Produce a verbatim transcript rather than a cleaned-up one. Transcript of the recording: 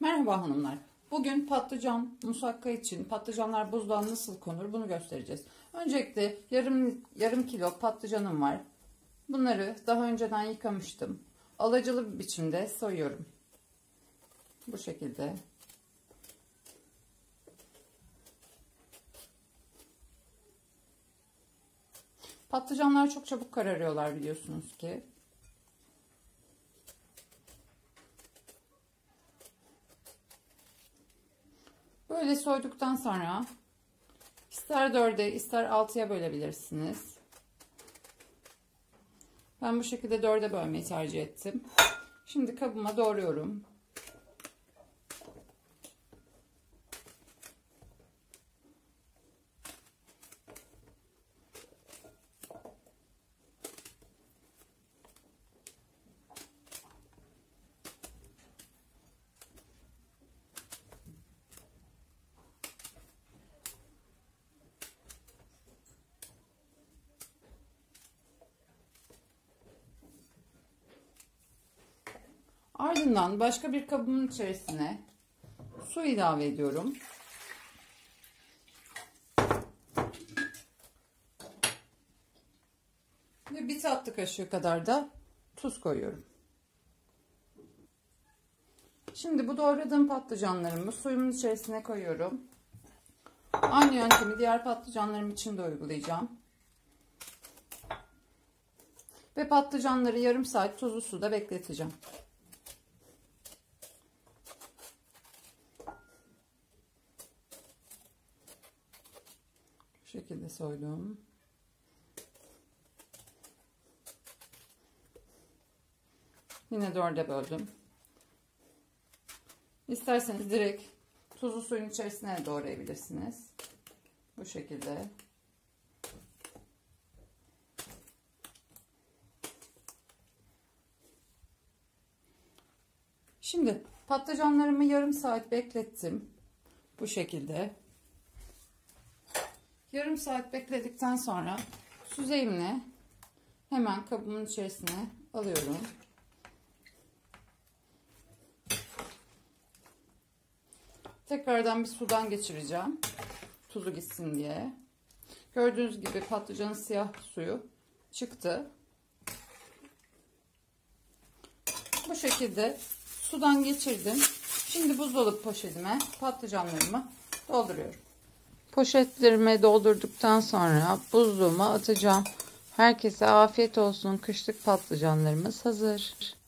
Merhaba hanımlar. Bugün patlıcan musakka için patlıcanlar buzluğa nasıl konur bunu göstereceğiz. Öncelikle yarım yarım kilo patlıcanım var. Bunları daha önceden yıkamıştım. Alacalı bir biçimde soyuyorum. Bu şekilde. Patlıcanlar çok çabuk kararıyorlar biliyorsunuz ki. Böyle soyduktan sonra ister dörde ister altıya bölebilirsiniz. Ben bu şekilde dörde bölmeyi tercih ettim. Şimdi kabıma doğruyorum. Ardından başka bir kabımın içerisine su ilave ediyorum. Ve bir tatlı kaşığı kadar da tuz koyuyorum. Şimdi bu doğradığım patlıcanlarımı suyumun içerisine koyuyorum. Aynı yöntemi diğer patlıcanlarım için de uygulayacağım. Ve patlıcanları yarım saat tuzlu suda bekleteceğim. Bu şekilde soydum. Yine dörde böldüm. İsterseniz direkt tuzlu suyun içerisine doğrayabilirsiniz. Bu şekilde. Şimdi patlıcanlarımı yarım saat beklettim. Bu şekilde. Yarım saat bekledikten sonra süzeyimle hemen kabımın içerisine alıyorum. Tekrardan bir sudan geçireceğim. Tuzu gitsin diye. Gördüğünüz gibi patlıcanın siyah suyu çıktı. Bu şekilde sudan geçirdim. Şimdi buzdolabı poşetime patlıcanlarımı dolduruyorum. Poşetlerime doldurduktan sonra buzluğuma atacağım. Herkese afiyet olsun. Kışlık patlıcanlarımız hazır.